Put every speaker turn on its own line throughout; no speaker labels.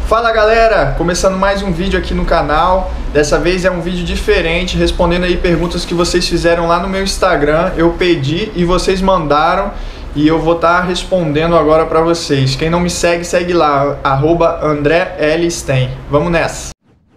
Fala galera, começando mais um vídeo aqui no canal. Dessa vez é um vídeo diferente, respondendo aí perguntas que vocês fizeram lá no meu Instagram. Eu pedi e vocês mandaram e eu vou estar respondendo agora pra vocês. Quem não me segue, segue lá, @AndréLStein. Vamos nessa!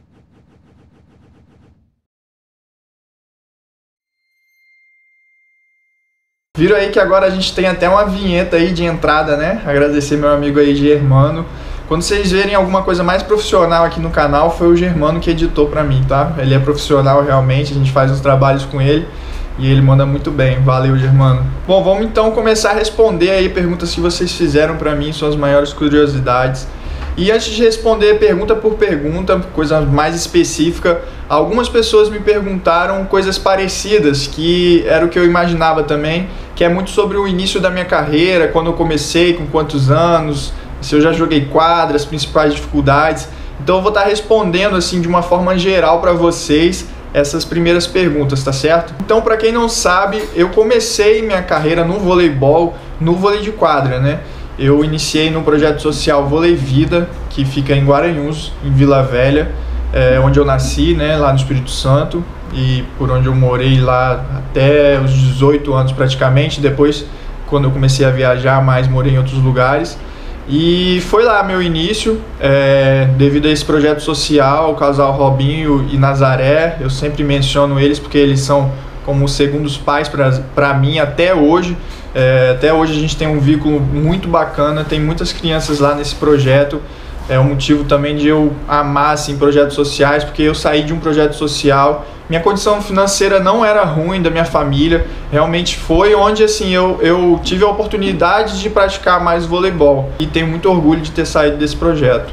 Viram aí que agora a gente tem até uma vinheta aí de entrada, né? Agradecer meu amigo aí, Germano. Quando vocês verem alguma coisa mais profissional aqui no canal, foi o Germano que editou pra mim, tá? Ele é profissional realmente, a gente faz os trabalhos com ele e ele manda muito bem. Valeu, Germano. Bom, vamos então começar a responder aí perguntas que vocês fizeram pra mim, suas maiores curiosidades. E antes de responder pergunta por pergunta, coisa mais específica, algumas pessoas me perguntaram coisas parecidas, que era o que eu imaginava também, que é muito sobre o início da minha carreira, quando eu comecei, com quantos anos, se eu já joguei quadra, as principais dificuldades. Então eu vou estar respondendo assim de uma forma geral para vocês essas primeiras perguntas, tá certo? Então, para quem não sabe, eu comecei minha carreira no voleibol, no vôlei de quadra, né? Eu iniciei no projeto social Vôlei Vida, que fica em Guaranhuns, em Vila Velha, onde eu nasci, né, lá no Espírito Santo, e por onde eu morei lá até os 18 anos praticamente. Depois, quando eu comecei a viajar mais, morei em outros lugares. E foi lá meu início, devido a esse projeto social, o casal Robinho e Nazaré. Eu sempre menciono eles porque eles são como segundos pais para mim até hoje. Até hoje a gente tem um vínculo muito bacana, tem muitas crianças lá nesse projeto. É um motivo também de eu amar assim, projetos sociais, porque eu saí de um projeto social, minha condição financeira não era ruim, da minha família, realmente foi onde assim, eu tive a oportunidade de praticar mais voleibol e tenho muito orgulho de ter saído desse projeto.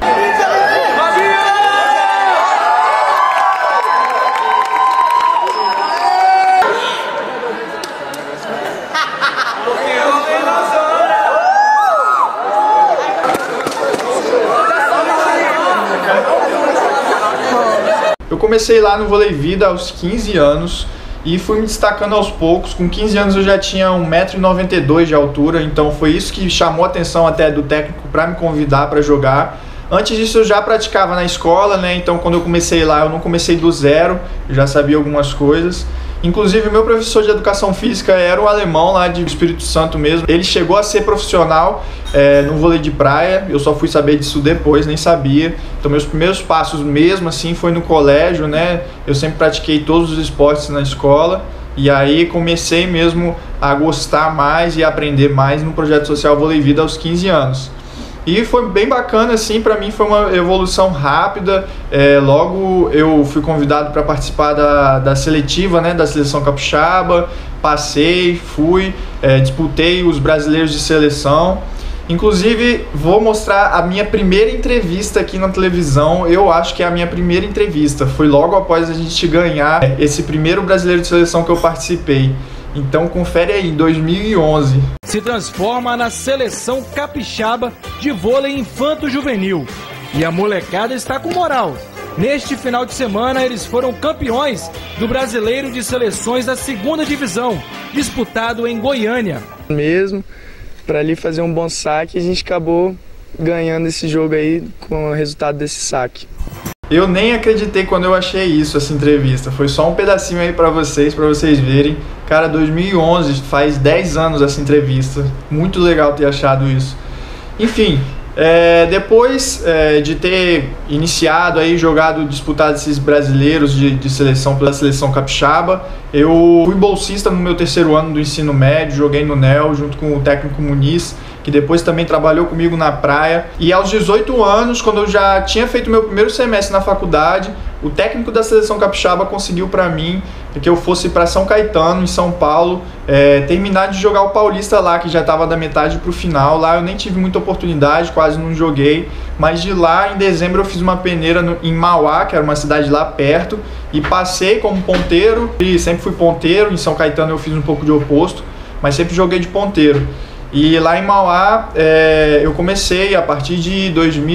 Eu comecei lá no Vôlei Vida aos 15 anos e fui me destacando aos poucos. Com 15 anos eu já tinha 1,92 m de altura, então foi isso que chamou a atenção até do técnico para me convidar para jogar. Antes disso eu já praticava na escola, né? Então quando eu comecei lá eu não comecei do zero, eu já sabia algumas coisas. Inclusive o meu professor de educação física era um alemão lá de Espírito Santo mesmo. Ele chegou a ser profissional no vôlei de praia, eu só fui saber disso depois, nem sabia. Então meus primeiros passos mesmo assim foi no colégio, né? Eu sempre pratiquei todos os esportes na escola. E aí comecei mesmo a gostar mais e aprender mais no projeto social Vôlei Vida aos 15 anos. E foi bem bacana, assim, pra mim foi uma evolução rápida. Logo eu fui convidado para participar da seletiva, né, da seleção capixaba. Passei, fui, disputei os brasileiros de seleção. Inclusive, vou mostrar a minha primeira entrevista aqui na televisão. Eu acho que é a minha primeira entrevista. Foi logo após a gente ganhar esse primeiro brasileiro de seleção que eu participei. Então confere aí, em 2011.
Se transforma na seleção capixaba de vôlei infanto-juvenil. E a molecada está com moral. Neste final de semana eles foram campeões do Brasileiro de Seleções da 2ª Divisão, disputado em Goiânia.
Mesmo, para ali fazer um bom saque, a gente acabou ganhando esse jogo aí com o resultado desse saque.
Eu nem acreditei quando eu achei isso, essa entrevista. Foi só um pedacinho aí pra vocês verem. Cara, 2011, faz 10 anos essa entrevista. Muito legal ter achado isso. Enfim, depois de ter iniciado aí, disputado esses brasileiros de seleção pela seleção capixaba, eu fui bolsista no meu 3º ano do ensino médio, joguei no NEL junto com o técnico Muniz, que depois também trabalhou comigo na praia. E aos 18 anos, quando eu já tinha feito meu primeiro semestre na faculdade, o técnico da seleção capixaba conseguiu para mim que eu fosse para São Caetano, em São Paulo, terminar de jogar o Paulista lá, que já estava da metade para o final. Lá eu nem tive muita oportunidade, quase não joguei, mas de lá em dezembro eu fiz uma peneira em Mauá, que era uma cidade lá perto, e passei como ponteiro, e sempre fui ponteiro. Em São Caetano eu fiz um pouco de oposto, mas sempre joguei de ponteiro. E lá em Mauá eu comecei a partir de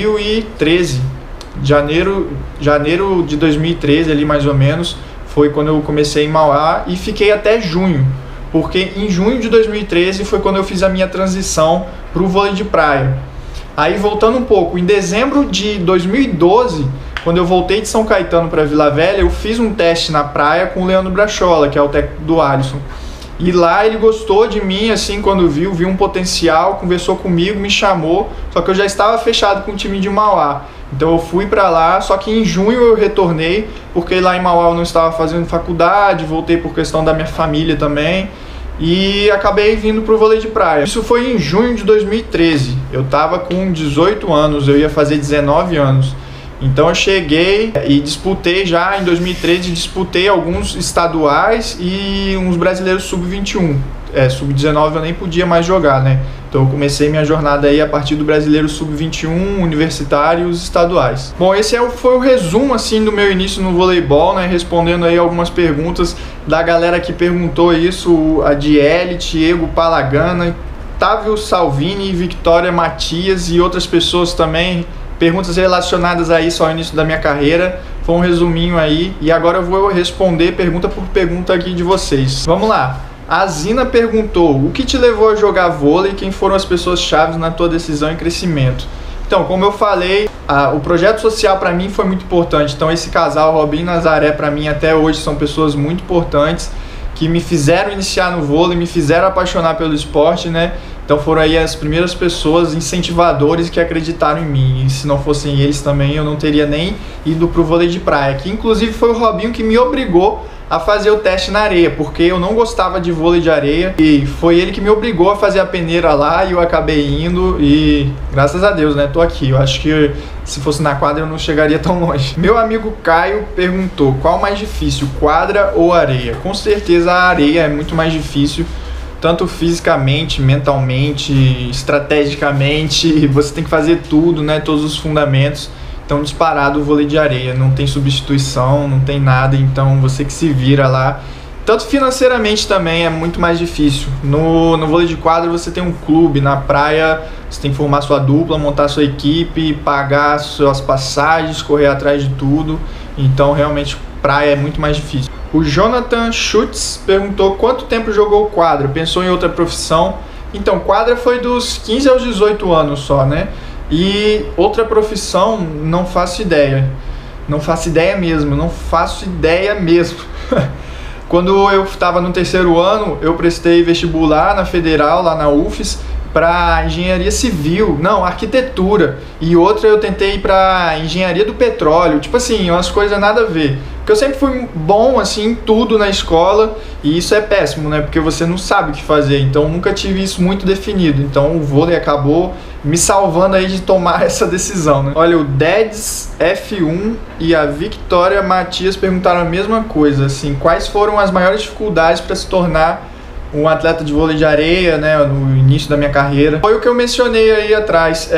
2013, janeiro de 2013 ali mais ou menos, foi quando eu comecei em Mauá e fiquei até junho, porque em junho de 2013 foi quando eu fiz a minha transição para o vôlei de praia. Aí voltando um pouco, em dezembro de 2012, quando eu voltei de São Caetano para Vila Velha, eu fiz um teste na praia com o Leandro Brachola, que é o técnico do Alisson. E lá ele gostou de mim, assim, quando viu um potencial, conversou comigo, me chamou, só que eu já estava fechado com o time de Mauá. Então eu fui para lá, só que em junho eu retornei, porque lá em Mauá eu não estava fazendo faculdade, voltei por questão da minha família também, e acabei vindo pro vôlei de praia. Isso foi em junho de 2013, eu estava com 18 anos, eu ia fazer 19 anos. Então eu cheguei e disputei já em 2013, disputei alguns estaduais e uns brasileiros sub-21. Sub-19 eu nem podia mais jogar, né? Então eu comecei minha jornada aí a partir do brasileiro sub-21, universitário e os estaduais. Bom, esse foi o resumo assim do meu início no voleibol, né? Respondendo aí algumas perguntas da galera que perguntou isso, a Diele, Diego Palagana, Távio Salvini, Victoria Matias e outras pessoas também. Perguntas relacionadas a isso ao início da minha carreira. Foi um resuminho aí. E agora eu vou responder pergunta por pergunta aqui de vocês. Vamos lá. A Zina perguntou: o que te levou a jogar vôlei e quem foram as pessoas chaves na tua decisão e crescimento? Então, como eu falei, o projeto social para mim foi muito importante. Então esse casal, Robinho e Nazaré, para mim até hoje são pessoas muito importantes, que me fizeram iniciar no vôlei, me fizeram apaixonar pelo esporte, né? Então foram aí as primeiras pessoas incentivadores que acreditaram em mim. E se não fossem eles também, eu não teria nem ido pro vôlei de praia. Que inclusive foi o Robinho que me obrigou a fazer o teste na areia, porque eu não gostava de vôlei de areia. E foi ele que me obrigou a fazer a peneira lá e eu acabei indo. E graças a Deus, né? Tô aqui. Eu acho que se fosse na quadra eu não chegaria tão longe. Meu amigo Caio perguntou: qual mais difícil, quadra ou areia? Com certeza a areia é muito mais difícil, tanto fisicamente, mentalmente, estrategicamente. Você tem que fazer tudo, né? Todos os fundamentos. Então, disparado o vôlei de areia. Não tem substituição, não tem nada. Então, você que se vira lá. Tanto financeiramente também é muito mais difícil. No vôlei de quadra você tem um clube. Na praia você tem que formar sua dupla, montar sua equipe, pagar suas passagens, correr atrás de tudo. Então, realmente, praia é muito mais difícil. O Jonathan Schutz perguntou: quanto tempo jogou quadra? Pensou em outra profissão? Então, quadra foi dos 15 aos 18 anos só, né? E outra profissão, não faço ideia. Não faço ideia mesmo, não faço ideia mesmo. Quando eu estava no terceiro ano, eu prestei vestibular na Federal, lá na UFES, para engenharia civil, não, arquitetura, e outra eu tentei para engenharia do petróleo, tipo assim, umas coisas nada a ver, porque eu sempre fui bom assim em tudo na escola, e isso é péssimo, né, porque você não sabe o que fazer, então nunca tive isso muito definido, então o vôlei acabou me salvando aí de tomar essa decisão, né? Olha, o Deds F1 e a Victoria Matias perguntaram a mesma coisa, assim, quais foram as maiores dificuldades para se tornar um atleta de vôlei de areia, né, no início da minha carreira? Foi o que eu mencionei aí atrás.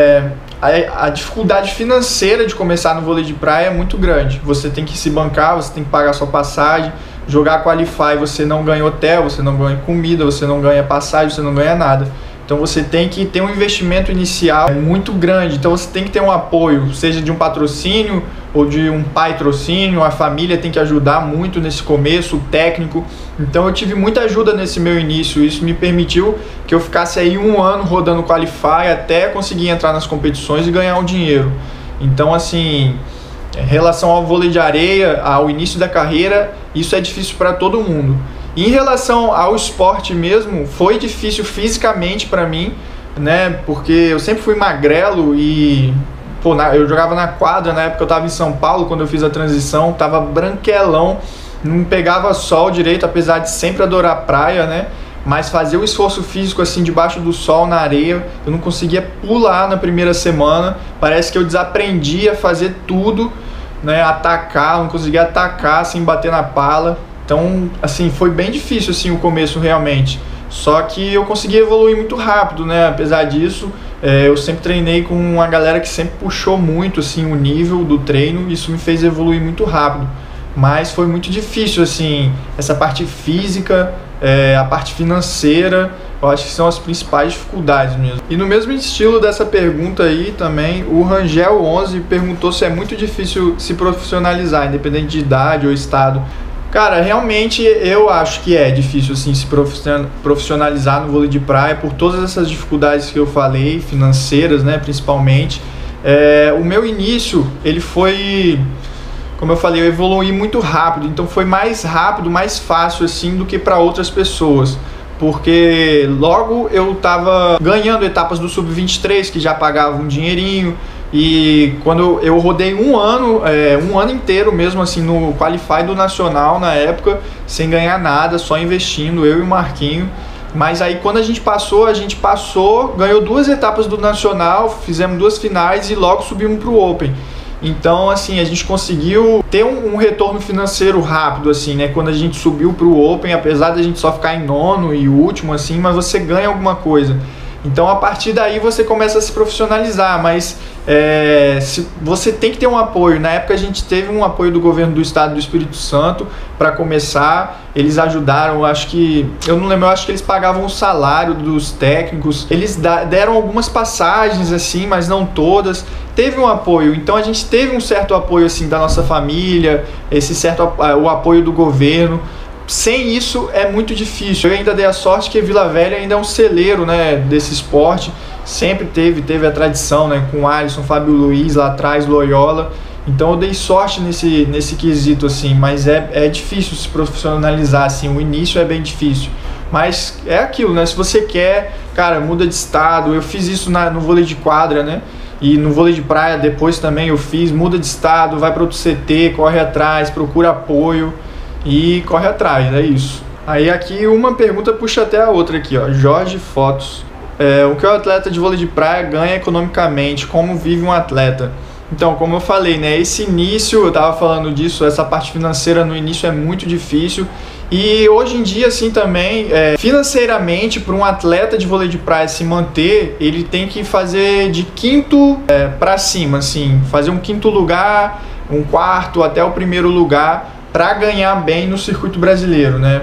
A dificuldade financeira de começar no vôlei de praia é muito grande. Você tem que se bancar, você tem que pagar sua passagem. Jogar Qualify, você não ganha hotel, você não ganha comida, você não ganha passagem, você não ganha nada. Então você tem que ter um investimento inicial muito grande. Então você tem que ter um apoio, seja de um patrocínio ou de um patrocínio. A família tem que ajudar muito nesse começo, o técnico. Então eu tive muita ajuda nesse meu início. Isso me permitiu que eu ficasse aí um ano rodando Qualify até conseguir entrar nas competições e ganhar um dinheiro. Então assim, em relação ao vôlei de areia, ao início da carreira, isso é difícil para todo mundo. Em relação ao esporte mesmo, foi difícil fisicamente para mim, né? Porque eu sempre fui magrelo e eu jogava na quadra, na época eu estava em São Paulo, quando eu fiz a transição, tava branquelão, não pegava sol direito, apesar de sempre adorar praia, né? Mas fazer o esforço físico assim debaixo do sol, na areia, eu não conseguia pular na primeira semana, parece que eu desaprendi a fazer tudo, né? Atacar, não conseguia atacar sem bater na pala. Então, assim, foi bem difícil assim o começo realmente. Só que eu consegui evoluir muito rápido, né? Apesar disso, eu sempre treinei com uma galera que sempre puxou muito assim o nível do treino. Isso me fez evoluir muito rápido. Mas foi muito difícil, assim, essa parte física, a parte financeira, eu acho que são as principais dificuldades mesmo. E no mesmo estilo dessa pergunta aí também, o Rangel11 perguntou se é muito difícil se profissionalizar, independente de idade ou estado. Cara, realmente eu acho que é difícil assim se profissionalizar no vôlei de praia por todas essas dificuldades que eu falei, financeiras, né, principalmente. O meu início, ele foi, como eu falei, eu evoluí muito rápido, então foi mais rápido, mais fácil assim do que para outras pessoas. Porque logo eu estava ganhando etapas do Sub-23, que já pagavam um dinheirinho. E quando eu rodei um ano inteiro mesmo assim no Qualify do Nacional na época, sem ganhar nada, só investindo, eu e o Marquinho. Mas aí quando a gente passou, ganhou 2 etapas do Nacional, fizemos 2 finais e logo subimos para o Open. Então, assim, a gente conseguiu ter um retorno financeiro rápido, assim, né? Quando a gente subiu para o Open, apesar da gente só ficar em 9º e último, assim, mas você ganha alguma coisa. Então, a partir daí, você começa a se profissionalizar, mas você tem que ter um apoio. Na época, a gente teve um apoio do governo do estado do Espírito Santo para começar. Eles ajudaram, acho que eles pagavam o salário dos técnicos. Eles deram algumas passagens, assim, mas não todas. Teve um apoio, então a gente teve um certo apoio, assim, da nossa família, o apoio do governo. Sem isso é muito difícil. Eu ainda dei a sorte que Vila Velha ainda é um celeiro, né, desse esporte. Sempre teve a tradição, né, com Alisson, Fábio Luiz lá atrás, Loyola. Então eu dei sorte nesse quesito, assim, mas é difícil se profissionalizar, assim, o início é bem difícil. Mas é aquilo, né, se você quer, cara, muda de estado. Eu fiz isso no vôlei de quadra, né, e no vôlei de praia depois também eu fiz, muda de estado, vai para outro CT, corre atrás, procura apoio. E corre atrás, é isso. Aí aqui uma pergunta puxa até a outra aqui, ó. Jorge Fotos. O que o atleta de vôlei de praia ganha economicamente? Como vive um atleta? Então, como eu falei, né? Esse início, eu tava falando disso, essa parte financeira no início é muito difícil. E hoje em dia, assim, também, financeiramente, para um atleta de vôlei de praia se manter, ele tem que fazer de 5º para cima, assim. Fazer um 5º lugar, um 4º, até o 1º lugar, para ganhar bem no circuito brasileiro, né?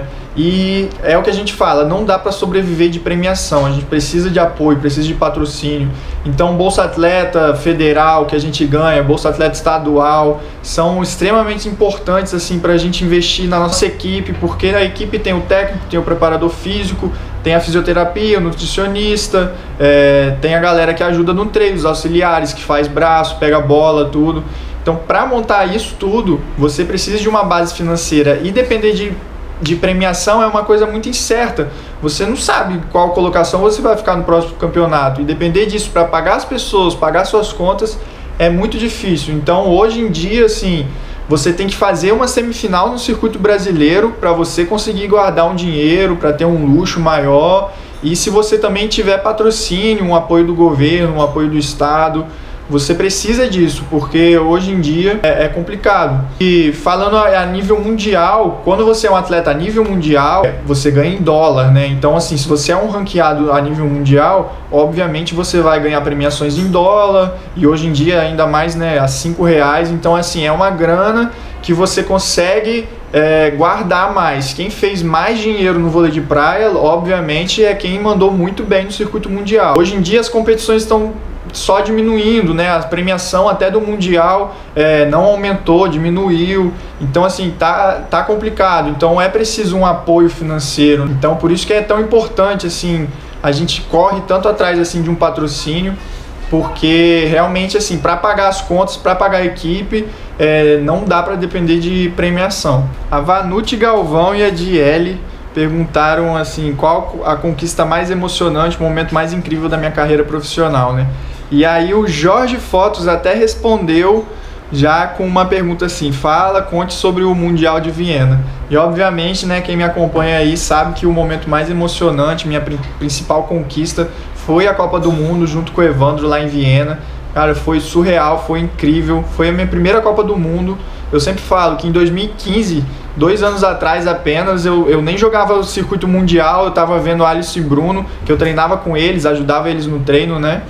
E é o que a gente fala, não dá para sobreviver de premiação, a gente precisa de apoio, precisa de patrocínio. Então, Bolsa Atleta Federal que a gente ganha, Bolsa Atleta Estadual, são extremamente importantes, assim, para a gente investir na nossa equipe, porque a equipe tem o técnico, tem o preparador físico, tem a fisioterapia, o nutricionista, tem a galera que ajuda no treino, os auxiliares, que faz braço, pega bola, tudo. Então, para montar isso tudo, você precisa de uma base financeira, e depender de premiação é uma coisa muito incerta. Você não sabe qual colocação você vai ficar no próximo campeonato, e depender disso para pagar as pessoas, pagar suas contas, é muito difícil. Então, hoje em dia, assim, você tem que fazer uma semifinal no circuito brasileiro para você conseguir guardar um dinheiro, para ter um luxo maior. E se você também tiver patrocínio, um apoio do governo, um apoio do estado, você precisa disso, porque hoje em dia é complicado. E falando a nível mundial, quando você é um atleta a nível mundial, você ganha em dólar, né? Então, assim, se você é um ranqueado a nível mundial, obviamente você vai ganhar premiações em dólar, e hoje em dia ainda mais, né, a R$5. Então, assim, é uma grana que você consegue guardar mais. Quem fez mais dinheiro no vôlei de praia, obviamente, é quem mandou muito bem no circuito mundial. Hoje em dia as competições estão só diminuindo, né? A premiação até do mundial não aumentou, diminuiu. Então, assim, tá complicado. Então é preciso um apoio financeiro. Então, por isso que é tão importante, assim, a gente corre tanto atrás, assim, de um patrocínio, porque realmente, assim, para pagar as contas, para pagar a equipe, não dá para depender de premiação. A Vanucci Galvão e a Diele perguntaram, assim, qual a conquista mais emocionante, o momento mais incrível da minha carreira profissional, né? E aí o Jorge Fotos até respondeu já com uma pergunta assim: conte sobre o Mundial de Viena. E obviamente, né, quem me acompanha aí sabe que o momento mais emocionante, minha principal conquista, foi a Copa do Mundo junto com o Evandro lá em Viena. Cara, foi surreal, foi incrível, foi a minha primeira Copa do Mundo. Eu sempre falo que em 2015, 2 anos atrás apenas, eu nem jogava o circuito mundial, eu tava vendo Alisson e Bruno, que eu treinava com eles, ajudava eles no treino, né?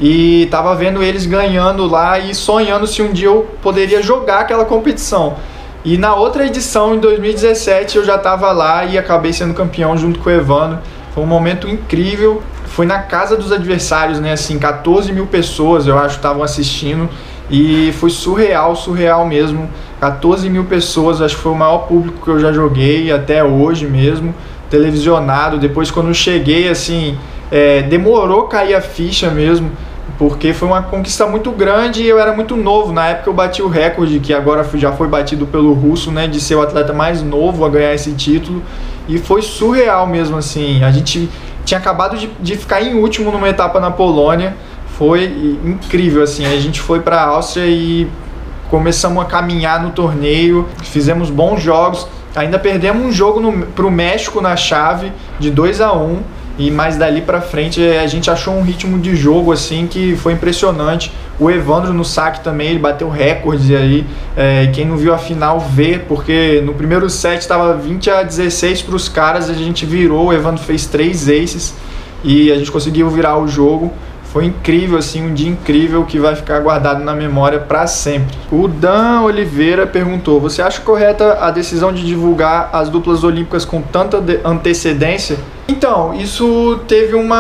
E tava vendo eles ganhando lá e sonhando se um dia eu poderia jogar aquela competição. E na outra edição, em 2017, eu já tava lá e acabei sendo campeão junto com o Evandro. Foi um momento incrível. Foi na casa dos adversários, né? Assim, 14 mil pessoas, eu acho, estavam assistindo. e foi surreal mesmo. 14 mil pessoas, acho que foi o maior público que eu já joguei até hoje mesmo, televisionado. Depois, quando eu cheguei, assim, demorou cair a ficha mesmo, porque foi uma conquista muito grande e eu era muito novo. Na época eu bati o recorde, que agora já foi batido pelo russo, né, de ser o atleta mais novo a ganhar esse título, e foi surreal mesmo, assim. A gente tinha acabado de ficar em último numa etapa na Polônia, foi incrível, assim. A gente foi para a Áustria e começamos a caminhar no torneio, fizemos bons jogos, ainda perdemos um jogo para o México na chave de 2-1, e mais dali para frente a gente achou um ritmo de jogo assim que foi impressionante. O Evandro no saque também, ele bateu recordes aí, quem não viu a final vê, porque no primeiro set estava 20-16 para os caras, a gente virou, o Evandro fez 3 aces e a gente conseguiu virar o jogo. Foi incrível, assim, um dia incrível que vai ficar guardado na memória para sempre. O Dan Oliveira perguntou: você acha correta a decisão de divulgar as duplas olímpicas com tanta antecedência? Então, isso teve um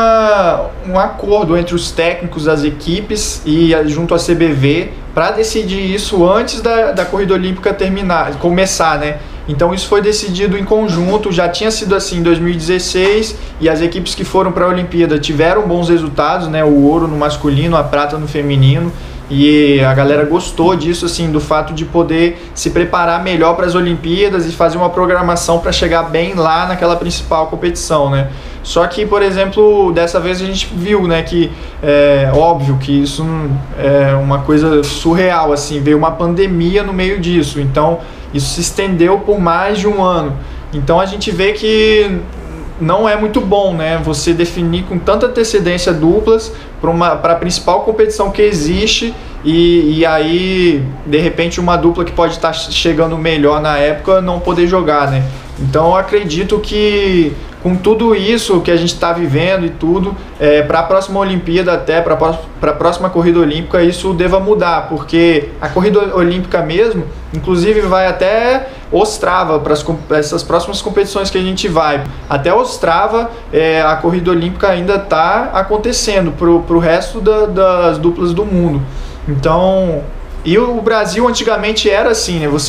acordo entre os técnicos das equipes e junto à CBV para decidir isso antes da corrida olímpica começar, né? Então isso foi decidido em conjunto, já tinha sido assim em 2016 e as equipes que foram para a Olimpíada tiveram bons resultados, né? O ouro no masculino, a prata no feminino, e a galera gostou disso, assim, do fato de poder se preparar melhor para as Olimpíadas e fazer uma programação para chegar bem lá naquela principal competição, né? Só que, por exemplo, dessa vez a gente viu, né, que é óbvio que isso é uma coisa surreal, assim, veio uma pandemia no meio disso, então isso se estendeu por mais de um ano. Então a gente vê que não é muito bom, né, você definir com tanta antecedência duplas para a principal competição que existe e aí, de repente, uma dupla que pode estar chegando melhor na época não poder jogar, né? Então eu acredito que com tudo isso que a gente está vivendo e tudo, para a próxima Olimpíada, até para a próxima corrida olímpica, isso deva mudar, porque a corrida olímpica mesmo, inclusive vai até Ostrava, para essas próximas competições que a gente vai. Até Ostrava, a corrida olímpica ainda está acontecendo para o resto das duplas do mundo. Então, e o Brasil antigamente era assim, né?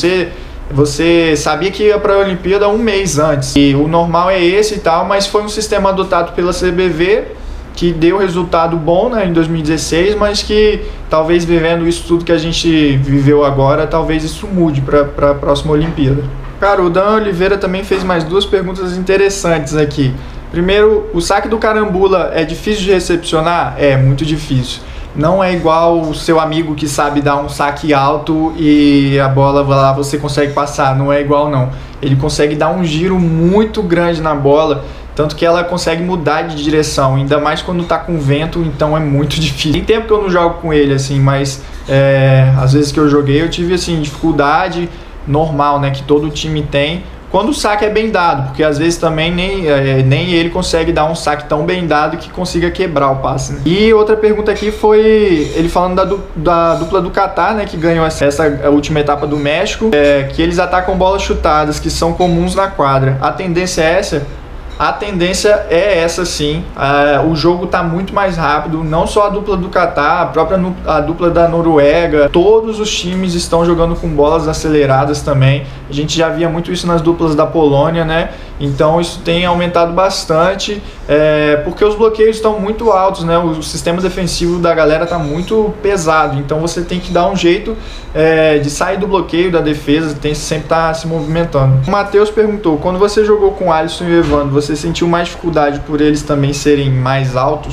Você sabia que ia para a Olimpíada um mês antes. E o normal é esse e tal, mas foi um sistema adotado pela CBV que deu resultado bom, né, em 2016, mas que talvez vivendo isso tudo que a gente viveu agora, talvez isso mude para a próxima Olimpíada. Cara, o Dan Oliveira também fez mais 2 perguntas interessantes aqui. Primeiro, o saque do carambula é difícil de recepcionar? É, muito difícil. Não é igual o seu amigo que sabe dar um saque alto e a bola lá você consegue passar, não é igual não. Ele consegue dar um giro muito grande na bola, tanto que ela consegue mudar de direção, ainda mais quando tá com vento, então é muito difícil. Tem tempo que eu não jogo com ele, assim, mas às vezes que eu joguei eu tive, assim, dificuldade normal, né, que todo time tem, quando o saque é bem dado, porque às vezes também nem ele consegue dar um saque tão bem dado que consiga quebrar o passe, né? E outra pergunta aqui foi ele falando da dupla do Catar, né, que ganhou essa última etapa do México, que eles atacam bolas chutadas, que são comuns na quadra. A tendência é essa? A tendência é essa, sim. O jogo está muito mais rápido, não só a dupla do Catar, a dupla da Noruega, todos os times estão jogando com bolas aceleradas também. A gente já via muito isso nas duplas da Polônia, né? Então isso tem aumentado bastante, porque os bloqueios estão muito altos, né? O sistema defensivo da galera está muito pesado, então você tem que dar um jeito de sair do bloqueio da defesa, tem que sempre estar se movimentando. O Matheus perguntou: quando você jogou com o Alisson e o Evandro, você sentiu mais dificuldade por eles também serem mais altos?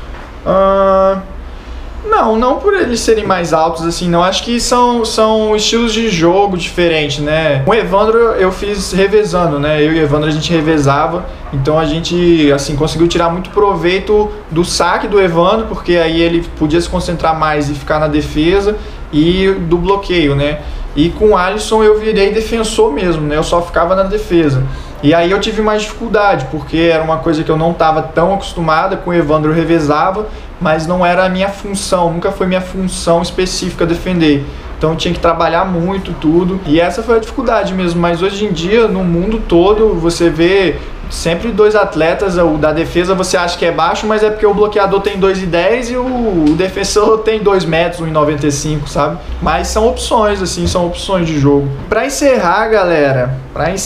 Não por eles serem mais altos, assim, não. Acho que são estilos de jogo diferentes, né? Com o Evandro eu fiz revezando, né? Eu e o Evandro a gente revezava, então a gente, assim, conseguiu tirar muito proveito do saque do Evandro, porque aí ele podia se concentrar mais e ficar na defesa, e do bloqueio, né? E com o Alisson eu virei defensor mesmo, né? Eu só ficava na defesa. E aí eu tive mais dificuldade, porque era uma coisa que eu não estava tão acostumada. Com o Evandro eu revezava, mas não era a minha função, nunca foi minha função específica defender. Então eu tinha que trabalhar muito tudo, e essa foi a dificuldade mesmo. Mas hoje em dia, no mundo todo, você vê sempre 2 atletas. O da defesa você acha que é baixo, mas é porque o bloqueador tem 2,10 e o defensor tem 2 metros, 1,95, sabe? Mas são opções, assim, são opções de jogo. Pra encerrar, galera,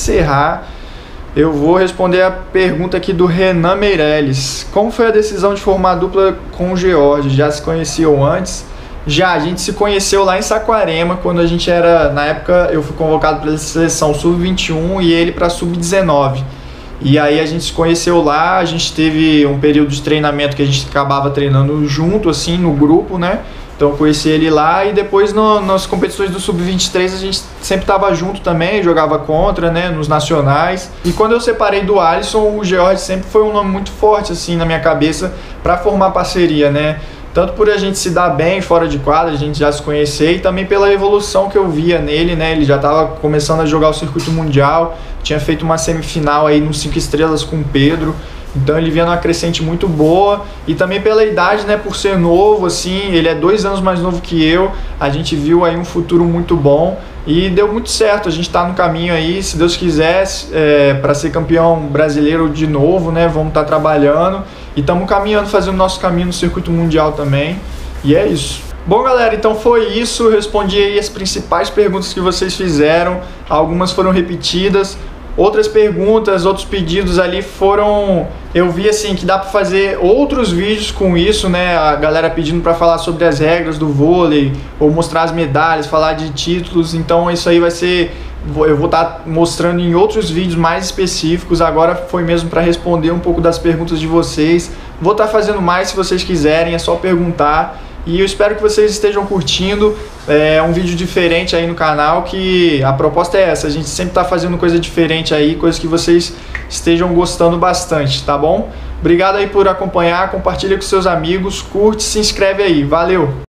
eu vou responder a pergunta aqui do Renan Meirelles. Como foi a decisão de formar a dupla com o George? Já se conheciam antes? Já, a gente se conheceu lá em Saquarema, quando a gente era, na época eu fui convocado para a seleção sub-21 e ele para sub-19. E aí a gente se conheceu lá, a gente teve um período de treinamento que a gente acabava treinando junto, assim, no grupo, né? Então eu conheci ele lá e depois nas competições do Sub-23 a gente sempre estava junto também, jogava contra, né, nos nacionais. E quando eu separei do Alisson, o George sempre foi um nome muito forte assim na minha cabeça para formar parceria, né? Tanto por a gente se dar bem fora de quadra, a gente já se conhecer, e também pela evolução que eu via nele, né? Ele já estava começando a jogar o circuito mundial, tinha feito uma semifinal aí no 5 estrelas com o Pedro. Então ele vinha numa crescente muito boa, e também pela idade, né, por ser novo, assim, ele é 2 anos mais novo que eu, a gente viu aí um futuro muito bom e deu muito certo. A gente está no caminho aí, se Deus quiser, para ser campeão brasileiro de novo, né, vamos estar trabalhando e estamos caminhando, fazendo nosso caminho no circuito mundial também, e é isso. Bom, galera, então foi isso, eu respondi aí as principais perguntas que vocês fizeram, algumas foram repetidas. Outras perguntas, outros pedidos ali foram... Eu vi assim que dá para fazer outros vídeos com isso, né? A galera pedindo para falar sobre as regras do vôlei, ou mostrar as medalhas, falar de títulos. Então isso aí vai ser... Eu vou estar mostrando em outros vídeos mais específicos. Agora foi mesmo para responder um pouco das perguntas de vocês. Vou estar fazendo mais se vocês quiserem, é só perguntar. E eu espero que vocês estejam curtindo. É um vídeo diferente aí no canal, que a proposta é essa, a gente sempre tá fazendo coisa diferente aí, coisas que vocês estejam gostando bastante, tá bom? Obrigado aí por acompanhar, compartilha com seus amigos, curte, se inscreve aí, valeu!